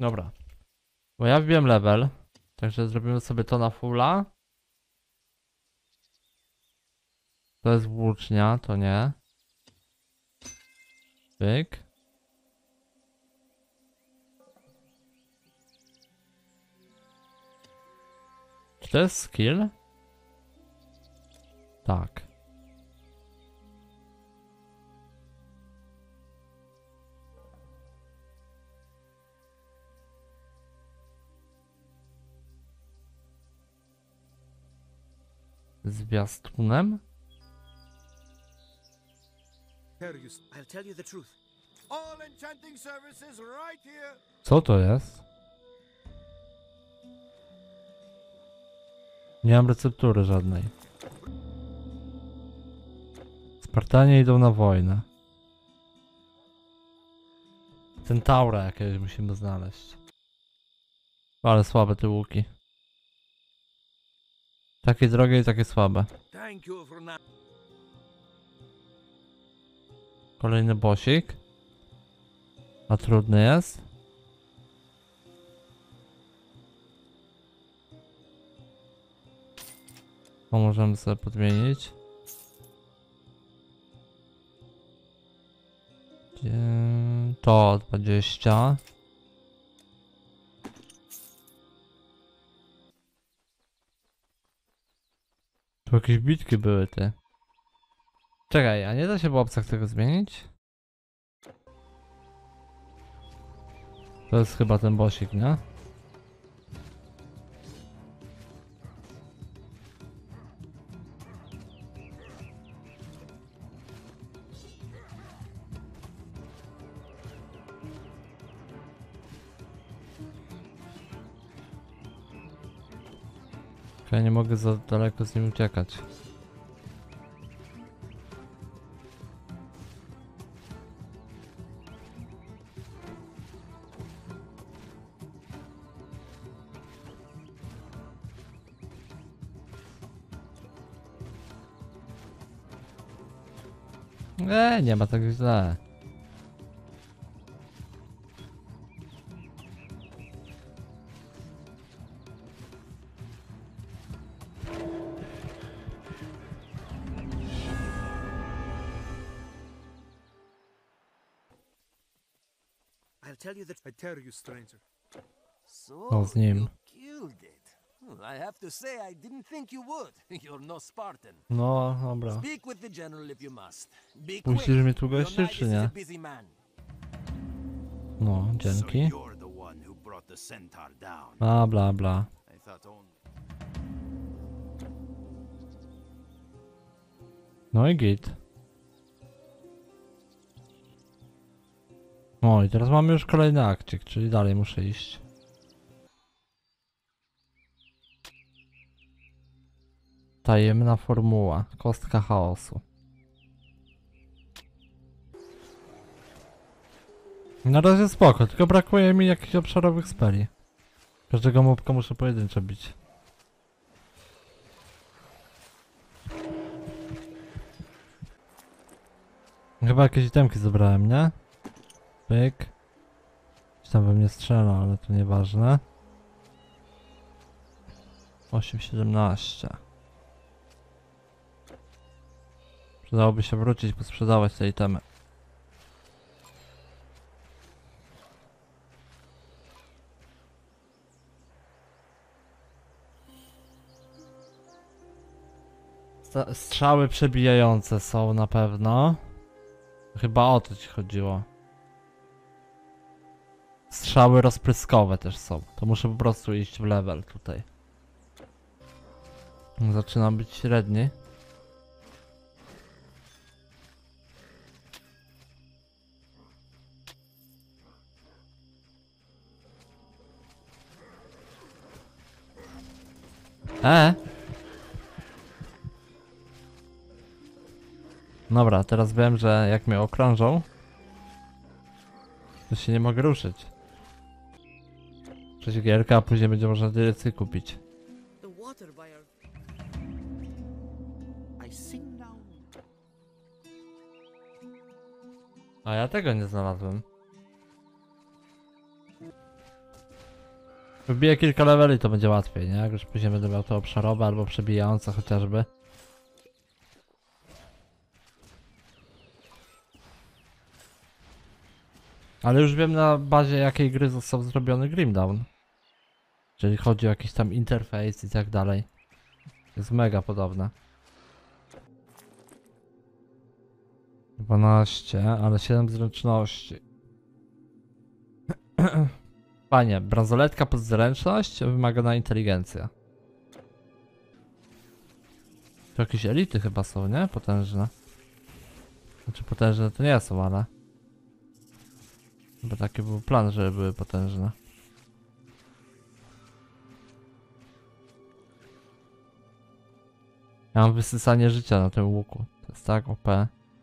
Dobra. Bo ja wbiłem level. Także zrobimy sobie to na fulla. To jest włócznia, to nie. Pyk. Czy to jest skill? Tak. Zwiastunem? I'll tell you the truth. All enchanting services right here. Co to jest? Nie mam receptury żadnej. Spartanie idą na wojnę. Centaura jakieś musimy znaleźć. Ale słabe te łuki. Takie drogie i takie słabe. Thank you for now. Kolejny bosik. A trudny jest? To możemy sobie podmienić. To 20. Tu jakieś bitki były, ty. Czekaj, a nie da się w opcjach tego zmienić? To jest chyba ten bosik, nie? Ja nie mogę za daleko z nim uciekać. Nie ma tak źle. I'll tell you I tell you, stranger. So, O, z nim. you killed it. I have to say, I didn't think you would. You're no Spartan. No, dobra. Speak with the general if you must. Be Puścisz quick. mnie tu gościu, Leonidas czy is nie? a busy man. No, So dzięki. you're the one who brought the centaur down. Bla bla bla. I thought only. No i git. O, i teraz mamy już kolejny akcik, czyli dalej muszę iść. Tajemna formuła. Kostka chaosu. Na razie spoko, tylko brakuje mi jakichś obszarowych speli. Każdego mobka muszę pojedynczo bić. Chyba jakieś itemki zebrałem, nie? Pyk. Gdzieś tam we mnie strzela, ale to nieważne. 8,17. Przydałoby się wrócić, posprzedawać te itemy. Strzały przebijające są na pewno. Chyba o to ci chodziło. Strzały rozpryskowe też są. To muszę po prostu iść w level tutaj. Zaczyna być średni. Dobra, teraz wiem, że jak mnie okrążą, to się nie mogę ruszyć. Przecież gierka, a później będzie można dyrekcję kupić. The water buyer. I sing now. A ja tego nie znalazłem. Wbiję kilka leveli, to będzie łatwiej, nie? Jak już później będę miał to obszarowe albo przebijające chociażby. Ale już wiem na bazie jakiej gry został zrobiony Grimdown. Jeżeli chodzi o jakiś tam interfejs i tak dalej. Jest mega podobne. 12, ale 7 zręczności. Panie, bransoletka pod zręczność, wymagana inteligencja. To jakieś elity chyba są, nie? Potężne. Znaczy potężne to nie są, ale... Chyba taki był plan, żeby były potężne. Ja mam wysysanie życia na tym łuku. To jest tak OP.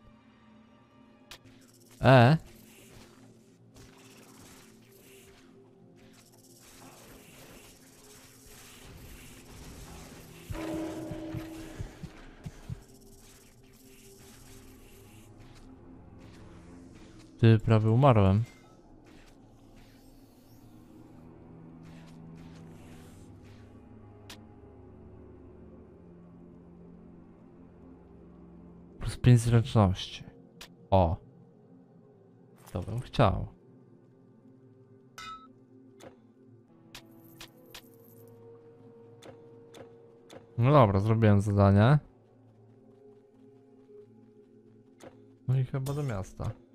Ty, prawie umarłem. Plus 5 zręczności. O. To bym chciał. No dobra, zrobiłem zadanie. No i chyba do miasta.